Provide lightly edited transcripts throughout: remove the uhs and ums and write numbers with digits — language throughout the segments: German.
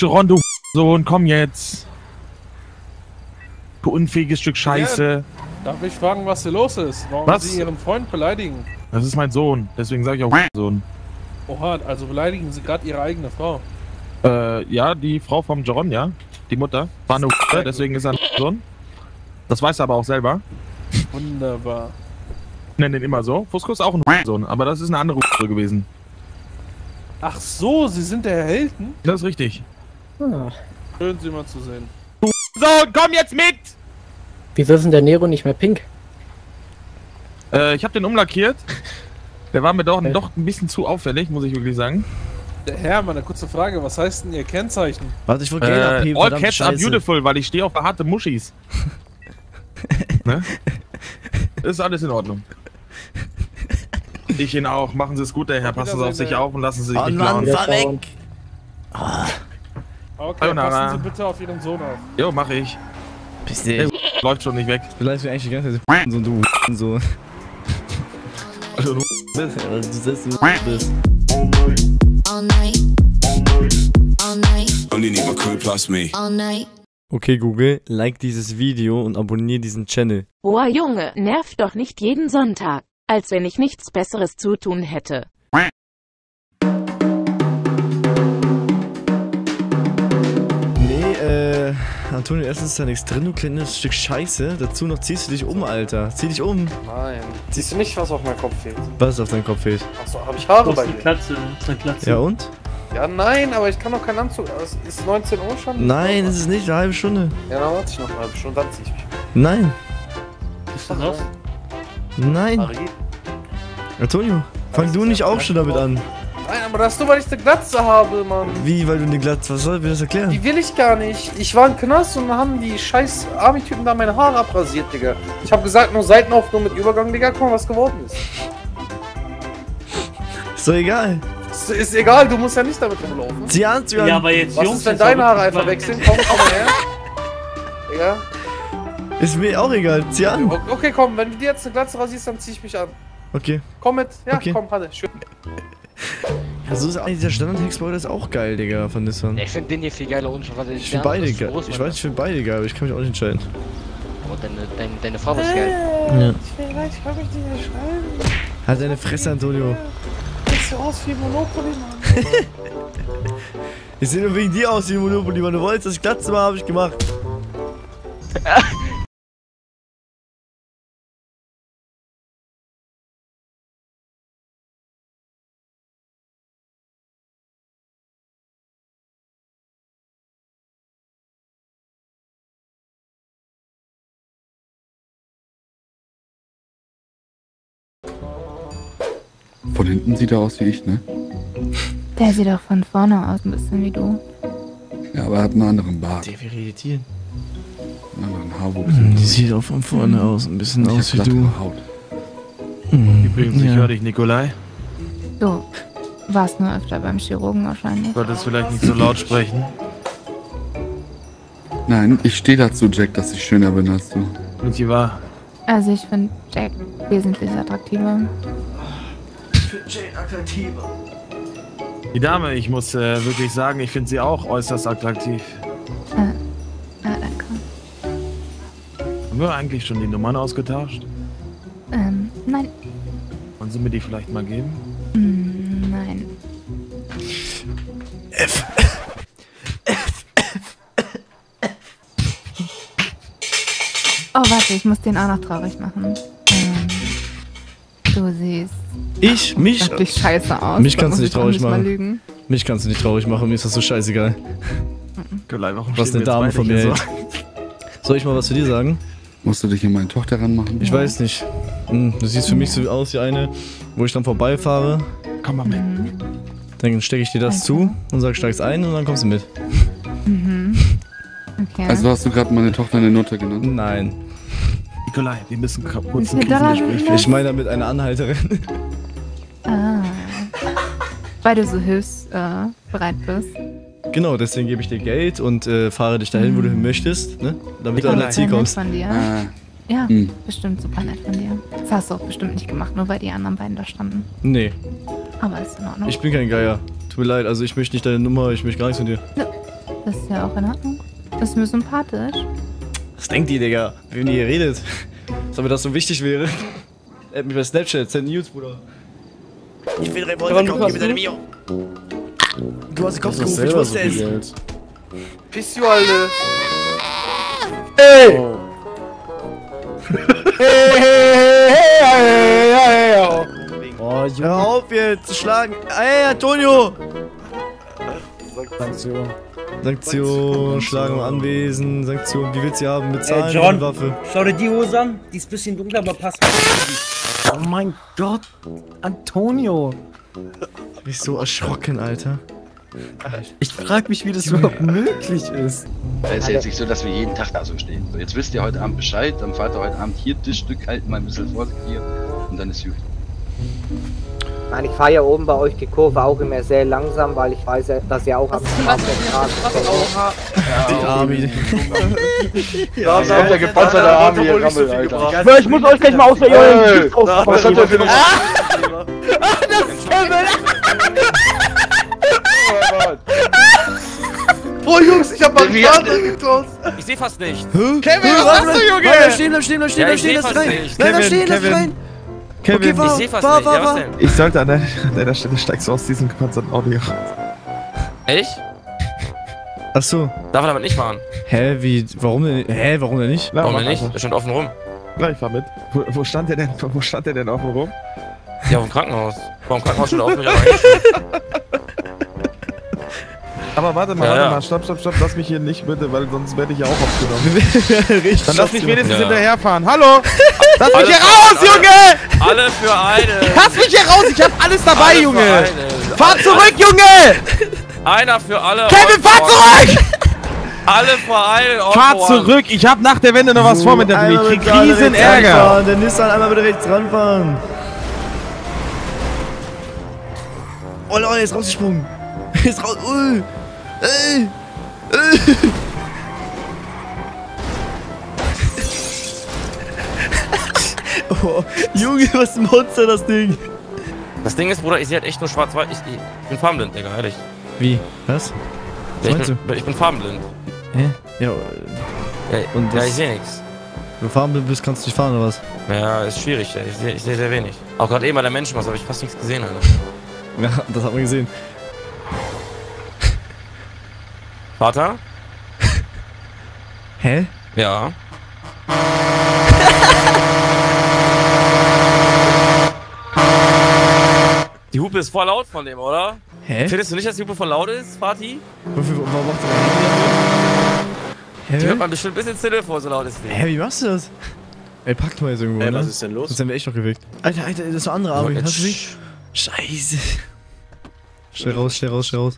Chiron, du Sohn, komm jetzt. Du unfähiges Stück Scheiße. Darf ich fragen, was hier los ist? Warum Was? Sie Ihren Freund beleidigen? Das ist mein Sohn, deswegen sage ich auch Sohn. Oha, also beleidigen Sie gerade Ihre eigene Frau. Ja, die Frau vom Chiron, ja. Die Mutter. War eine deswegen ist er ein Sohn. Das weiß er aber auch selber. Wunderbar. Nennen ihn immer so. Fusco ist auch ein Sohn, aber das ist eine andere gewesen. Ach so, Sie sind der Herr Hilton? Das ist richtig. Schön, Sie mal zu sehen. Sohn, komm jetzt mit! Wieso ist denn der Nero nicht mehr pink? Ich habe den umlackiert. Der war mir doch ein bisschen zu auffällig, muss ich wirklich sagen. Der Herr, mal eine kurze Frage, was heißt denn Ihr Kennzeichen? Warte, ich wollte Geld abheben, All Cats are beautiful, weil ich stehe auf harte Muschis. Ne? Ist alles in Ordnung. Ich Ihnen auch. Machen Sie es gut, der Herr. Passen Sie auf sich auf und lassen Sie sich nicht klauen. Mann, fahr weg! Okay, Sayonara. passen Sie bitte auf Ihren Sohn auf. Jo, mach ich. Bist Hey, läuft schon nicht weg. Vielleicht eigentlich die ganze Zeit so du so. Also, du bist. All night. All night. Only need my crew plus me. All night. Okay Google, like dieses Video und abonniere diesen Channel. Boah Junge, nervt doch nicht jeden Sonntag, als wenn ich nichts Besseres zu tun hätte. Nee, Antonio, erstens ist da nichts drin, du kleines Stück Scheiße. Dazu noch ziehst du dich um, Alter. Zieh dich um. Nein. Siehst du nicht, was auf meinem Kopf fehlt? Was auf deinem Kopf fehlt? Achso, habe ich Haare bei dir? Glatze. Ja und? Ja, nein, aber ich kann doch keinen Anzug. Es ist 19 Uhr schon? Nein, es ist nicht eine halbe Stunde. Ja, dann warte ich noch eine halbe Stunde, dann zieh ich mich. Nein. Ist das was? Nein. Marie? Antonio, fang du nicht auch schon damit an. Nein, aber das ist nur, weil ich eine Glatze habe, Mann. Wie, weil du eine Glatze, was soll ich mir das erklären? Die will ich gar nicht. Ich war im Knast und dann haben die scheiß Army-Typen da meine Haare abrasiert, Digga. Ich habe gesagt, nur Seitenaufnahme mit Übergang, Digga. Guck mal, was geworden ist. Ist doch egal. Ist egal, du musst ja nicht damit rumlaufen. Zieh an, zieh an. Ja, aber jetzt Was Jungs, ist, wenn jetzt deine hab Haare ich einfach wechseln? Komm mal her. Digga. Ist mir auch egal, zieh an. Okay, komm, wenn du dir jetzt eine Glatze rasierst, dann zieh ich mich an. Okay. Komm mit. Ja, Okay. komm, hatte. Schön. Ja, so ist eigentlich der Standard-Hexboiler ist auch geil, Digga, von Nissan. Ich finde den hier viel geiler und schon, weil Ich finde beide geil. Ich weiß, ich finde beide geil, aber ich kann mich auch nicht entscheiden. Oh, deine Frau ist geil. Ja. Ich kann mich nicht mehr schreiben. Halt deine Fresse, Antonio. Sieht so aus wie Monopoly, Mann. Ich sehe nur wegen dir aus wie Monopoly, Mann. Du wolltest, dass ich Glatze war, habe ich gemacht. Von hinten sieht er aus wie ich, ne? Der sieht auch von vorne aus ein bisschen wie du. Ja, aber er hat einen anderen Bart. Der wäre irritieren. Einen anderen Haarwuchs. Die sieht auch von vorne aus ein bisschen Ich aus hab wie du. glattere Haut. Übrigens, ich höre dich, Nikolai. Du warst nur öfter beim Chirurgen wahrscheinlich. Solltest vielleicht nicht so laut sprechen. Nein, ich stehe dazu, Jack, dass ich schöner bin als du. Nicht wahr? Also ich finde Jack wesentlich attraktiver. Die Dame, ich muss wirklich sagen, ich finde sie auch äußerst attraktiv. Danke. Haben wir eigentlich schon die Nummern ausgetauscht? Nein. Wollen Sie mir die vielleicht mal geben? Nein. Oh, warte, ich muss den auch noch traurig machen. Du siehst Mich? wirklich scheiße aus. Mich Da kannst du muss nicht ich auch traurig mal machen. lügen. Mich kannst du nicht traurig machen, mir ist das so scheißegal. Nikolai, warum Was stehen eine wir Dame jetzt von beide mir hier hält. Soll ich mal was zu dir sagen? Musst du dich in meine Tochter ranmachen? Ich weiß nicht. Du siehst für mich so aus wie eine, wo ich dann vorbeifahre. Komm mal mit. Dann stecke ich dir das zu und sag, steig's ein und dann kommst du mit. Okay. Also hast du gerade meine Tochter eine Nutte genannt? Nein. Nikolai, wir müssen kurz ein Wie viel Dollar Krisengespräch sind führen. Ich meine damit eine Anhalterin. Weil du so hilfsbereit bist. Genau, deswegen gebe ich dir Geld und fahre dich dahin, wo du hin möchtest, ne? Damit du an dein Ziel Nett kommst. von dir. Ah, Ja, bestimmt super nett von dir. Das hast du auch bestimmt nicht gemacht, nur weil die anderen beiden da standen. Nee, Aber ist in Ordnung. ich bin kein Geier. Tut mir leid, also ich möchte nicht deine Nummer, ich möchte gar nichts von dir. Das ist ja auch in Ordnung. Das ist mir sympathisch. Was denkt ihr, Digga? Wenn ihr hier redet? Als ob mir das so wichtig wäre. Er hat mich bei Snapchat, send News, Bruder. Ich will Revolver, komm, gib mir deine Mio. Du hast den Kopf gerufen, ich wusste es. Piss you, Alter. Ey! Oh, hör auf jetzt zu schlagen. Ey, Antonio! Sanktion. Sanktion, Schlagen im Anwesen, Sanktion, wie willst du haben? Bezahlen John, die Waffe. Schau dir die Hose an, die ist ein bisschen dunkler, aber passt. Oh mein Gott, Antonio. Ich bin so erschrocken, Alter. Ich frag mich, wie das überhaupt möglich ist. Es ist ja jetzt nicht so, dass wir jeden Tag da so stehen. So, jetzt wisst ihr heute Abend Bescheid, dann fahrt ihr heute Abend hier Tischstück halten, mal ein bisschen vorsichtig hier und dann ist gut. Nein, ich fahre ja oben bei euch die Kurve auch immer sehr langsam, weil ich weiß, dass ihr auch am Straße Die Army. Ja, das ist der gepanzerte Army hier, Rammel, Alter. Ich muss euch gleich mal aus der Jungen. Was hat der für eine... Das ist Kevin! Boah, Jungs, ich hab mal einen Vater getroffen. Ich seh fast nicht. Kevin, was machst du, Junge? Bleib stehen, lass stehen, lass rein. Nein, lass stehen, lass rein. Kevin, okay, ich seh fast nicht. Ja, was denn? ich sollte an deiner Stelle steigst du aus diesem gepanzerten Audio raus. Echt? Ach so. Darf er damit nicht fahren? Hä, wie, warum denn, warum denn nicht? Na, Warum mach denn nicht? einfach. Der stand offen rum. Ja, ich fahr mit. Wo stand der denn offen rum? Ja, auf dem Krankenhaus. Vor dem Krankenhaus stand er offen, aber Aber warte mal, Ja, ja. stopp, lass mich hier nicht bitte, weil sonst werde ich ja auch aufgenommen. Richtig. Dann lass mich wenigstens Ja. hinterherfahren. Hallo! Lass mich Alle hier für raus, alle. Junge! Alle für eine. Lass mich hier raus, ich hab alles dabei, Alle für Junge! eine. Fahr zurück, Junge! Einer für alle. Kevin, fahr zurück! Alle für eine. all Fahr for one. zurück, ich hab nach der Wende noch was vor mit der Tür. Ich krieg riesen Ärger. Der Nissan einmal bitte rechts ranfahren. Oh Leute, ist rausgesprungen. Ist raus. Oh, Junge, was ein Monster, das Ding. Das Ding ist, Bruder, ich sehe halt echt nur schwarz-weiß. Ich bin farbenblind, Digga, ehrlich. Wie? Was? Ja, meinst ich bin farbenblind. Hä? Ja, Ja, und ja, das- ich sehe nichts. wenn du farbenblind bist, kannst du nicht fahren, oder was? Ja, ist schwierig, ey. Ich sehe sehr wenig. Auch gerade eben bei der Menschenmasse habe ich fast nichts gesehen, Alter. Ja, das hat man gesehen. Vater? Hä? Ja. Die Hupe ist voll laut von dem, oder? Hä? Findest du nicht, dass die Hupe voll laut ist, Fatih? Warum macht der Die hört Hä? man bestimmt ein bisschen Stille vor, so laut ist die. Hä, wie machst du das? Ey, packt mal jetzt irgendwo, Ey, ne? was ist denn los? Sonst haben wir echt noch geweckt. Alter, das ist eine andere Arme. jetzt Hast du sie? Scheiße. Schnell raus, schnell raus, schnell raus.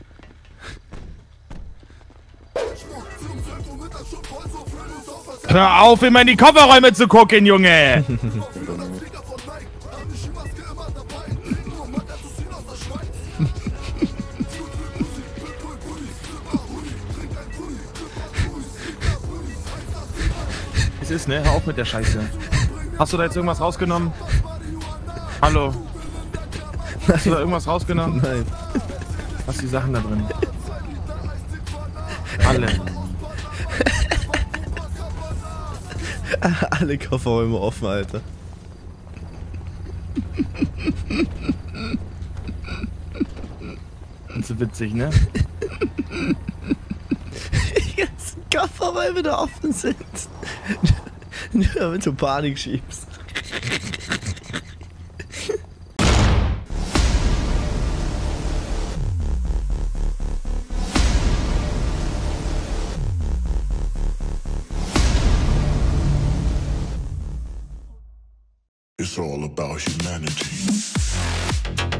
Hör auf, immer in die Kofferräume zu gucken, Junge! Es ist, ne? Hör auf mit der Scheiße. Hast du da jetzt irgendwas rausgenommen? Hallo? Hast du da irgendwas rausgenommen? Nein. Was die Sachen da drin? Alle. Alle Kofferräume offen, Alter. Das ist witzig, ne? Die ganzen Kofferräume da offen sind. Nur damit du Panik schiebst. It's all about humanity.